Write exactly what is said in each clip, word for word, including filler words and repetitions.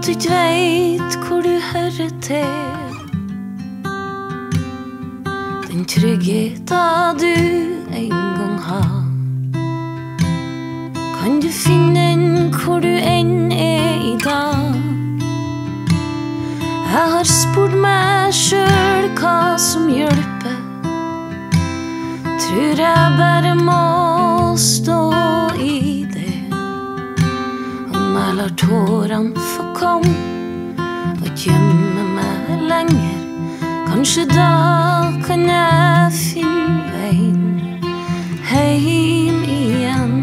du ikke vet hvor du hører til. Den tryggheten du en gang har, kan du finne den hvor du enn er i dag. Jeg har spurt meg selv hva som hjelper. Tror jeg bare må stå i det. Om jeg lar tårene få komme og ikke gjemme meg lenger, kanskje da kan jeg finne veien hjem igjen.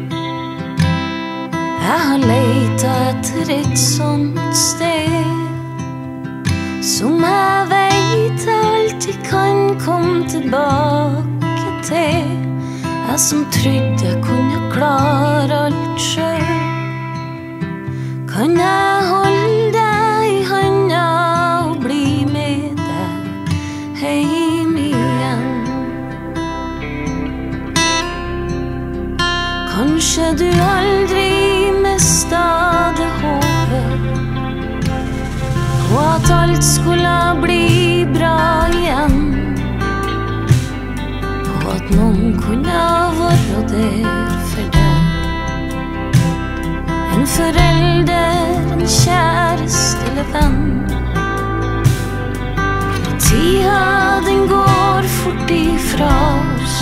Jeg har letet etter et sånt sted som jeg vet jeg alltid kan komme tilbake til. Jeg som trodde jeg kunne klare alt selv. Kan jeg holde deg i handa og bli med deg hjem igjen? Kanskje du aldri mistet det håpet, og at alt skulle bli bra igjen, og at noen kunne være der for deg. En forelder, en kjæreste eller venn. Tida den går fort ifra oss.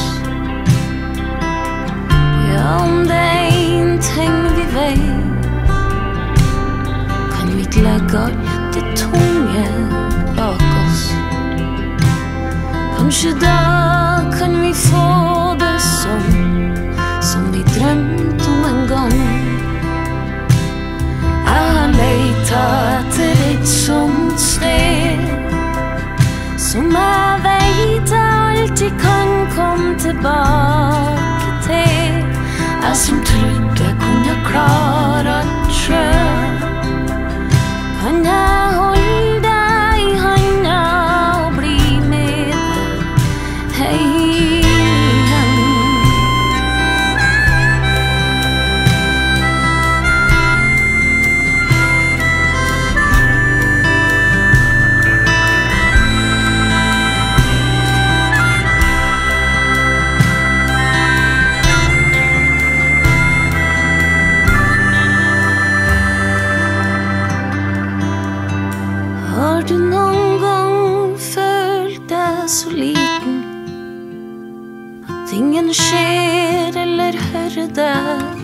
Ja, om det er en ting vi vet, kan vi ikke legge alt det tunge bak oss. Kanskje da kan vi få det sånn som vi drømte om en gang. Jeg har letet etter et sånt sted som jeg vet jeg alltid kan komme tilbake til. Jeg som trodde jeg kunne klare alt selv. Kan jeg holde deg i handa og bli med deg hjem? Har du noen gang følt deg så liten at ingen ser eller hører deg?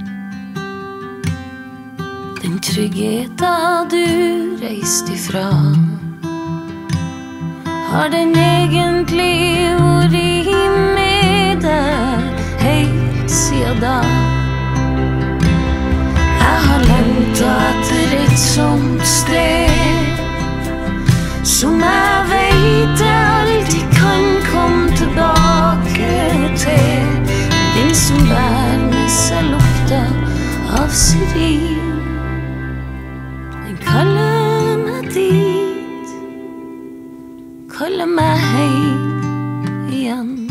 Den tryggheten du reiste ifra, har den egentlig vært med deg helt siden da? Jeg har lengtet etter et sånt sted som jeg vet jeg alltid kan komme tilbake til. Den som bærer med seg lukta av syrin. Den kaller meg dit, kaller meg hjem igjen.